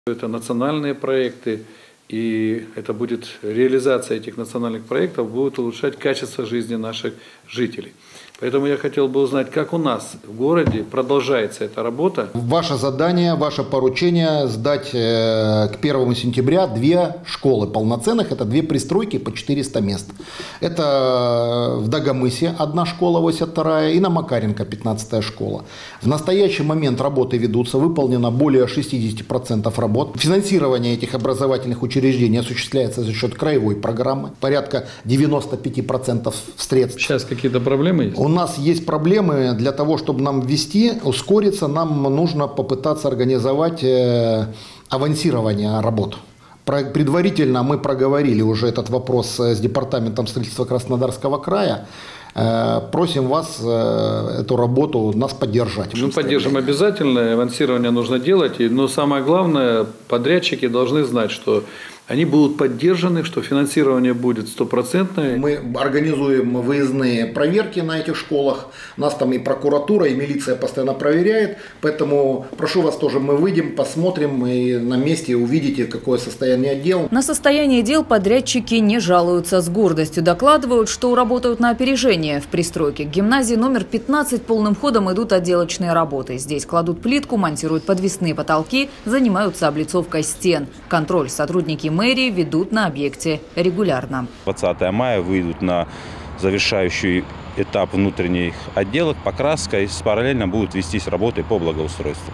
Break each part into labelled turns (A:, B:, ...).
A: Это национальные проекты, и это будет реализация этих национальных проектов, будет улучшать качество жизни наших жителей. Поэтому я хотел бы узнать, как у нас в городе продолжается эта работа.
B: Ваше задание, ваше поручение сдать к 1 сентября 2 школы полноценных, это 2 пристройки по 400 мест. Это в Дагомысе 1 школа, 82-я, и на Макаренко 15-я школа. В настоящий момент работы ведутся, выполнено более 60% работ. Финансирование этих образовательных учреждений осуществляется за счет краевой программы, порядка 95% средств.
A: Сейчас какие-то проблемы есть?
B: У нас есть проблемы. Для того, чтобы нам ввести, ускориться, нам нужно попытаться организовать авансирование работ. Предварительно мы проговорили уже этот вопрос с департаментом строительства Краснодарского края. Просим вас эту работу нас поддержать.
A: Мы поддержим обязательно, авансирование нужно делать, но самое главное, подрядчики должны знать, что они будут поддержаны, что финансирование будет стопроцентное.
B: Мы организуем выездные проверки на этих школах. Нас там и прокуратура, и милиция постоянно проверяет. Поэтому прошу вас тоже, мы выйдем, посмотрим и на месте увидите, какое состояние дел.
C: На состояние дел подрядчики не жалуются. С гордостью докладывают, что работают на опережение. В пристройке к гимназии номер 15 полным ходом идут отделочные работы. Здесь кладут плитку, монтируют подвесные потолки, занимаются облицовкой стен. Контроль сотрудники мэрии ведут на объекте регулярно.
D: 20 мая выйдут на завершающий этап внутренних отделок, покраска, и параллельно будут вестись работы по благоустройству.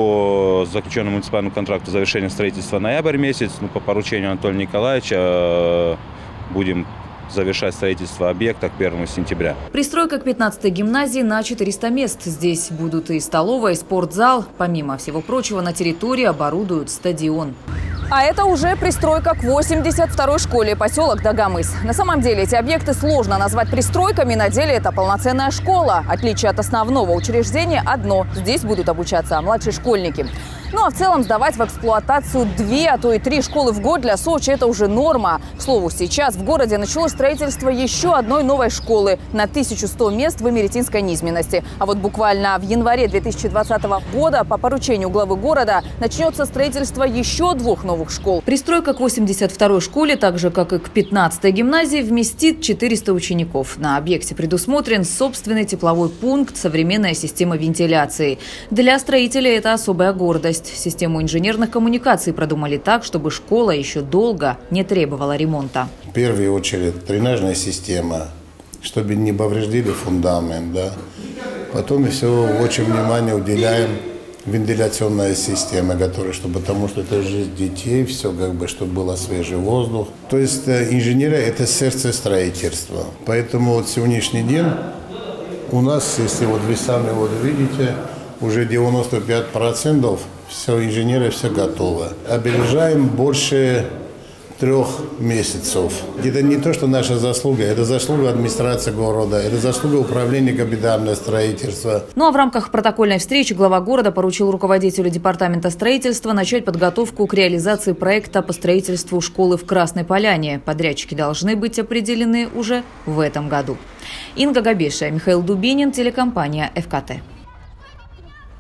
D: По заключенному муниципальному контракту завершения строительства ноябрь месяц, по поручению Анатолия Николаевича будем завершать строительство объекта к 1 сентября.
C: Пристройка к 15-й гимназии на 400 мест. Здесь будут и столовая, и спортзал. Помимо всего прочего, на территории оборудуют стадион.
E: А это уже пристройка к 82-й школе, поселок Дагомыс. На самом деле эти объекты сложно назвать пристройками, на деле это полноценная школа. Отличие от основного учреждения одно – здесь будут обучаться младшие школьники. Ну а в целом сдавать в эксплуатацию 2, а то и 3 школы в год для Сочи – это уже норма. К слову, сейчас в городе началось строительство еще одной новой школы на 1100 мест в Имеретинской низменности. А вот буквально в январе 2020 года по поручению главы города начнется строительство еще 2 новых школ.
C: Пристройка к 82-й школе, так же как и к 15-й гимназии, вместит 400 учеников. На объекте предусмотрен собственный тепловой пункт, современная система вентиляции. Для строителей это особая гордость. Систему инженерных коммуникаций продумали так, чтобы школа еще долго не требовала ремонта.
F: В первую очередь дренажная система, чтобы не повредили фундамент. Да? Потом все очень внимание уделяем вентиляционной системе, потому что это жизнь детей, все чтобы было свежий воздух. То есть инженерия – это сердце строительства. Поэтому сегодняшний день у нас, если вы сами видите, уже 95% все инженерия, все готово. Опережаем больше 3 месяцев. Это не то, что наша заслуга, это заслуга администрации города, это заслуга управления капитального строительства.
C: Ну а в рамках протокольной встречи глава города поручил руководителю департамента строительства начать подготовку к реализации проекта по строительству школы в Красной Поляне. Подрядчики должны быть определены уже в этом году. Инга Габешия, Михаил Дубинин, телекомпания ФКТ.